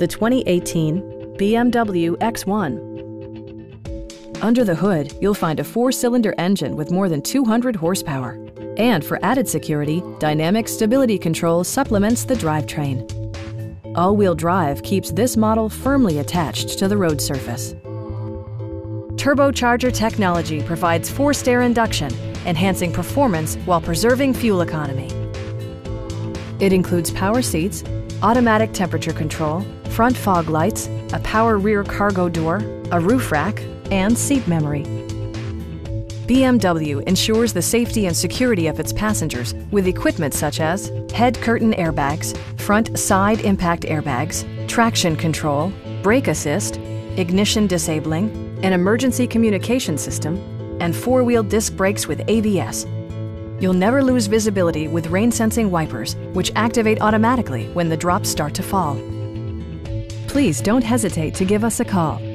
the 2018 BMW X1. Under the hood, you'll find a 4-cylinder engine with more than 200 horsepower. And for added security, dynamic stability control supplements the drivetrain. All-wheel drive keeps this model firmly attached to the road surface. Turbocharger technology provides forced air induction, enhancing performance while preserving fuel economy. It includes power seats, automatic temperature control, front fog lights, a power rear cargo door, a roof rack, and seat memory. BMW ensures the safety and security of its passengers with equipment such as head curtain airbags, front side impact airbags, traction control, brake assist, ignition disabling, an emergency communication system, and 4-wheel disc brakes with ABS. You'll never lose visibility with rain-sensing wipers, which activate automatically when the drops start to fall. Please don't hesitate to give us a call.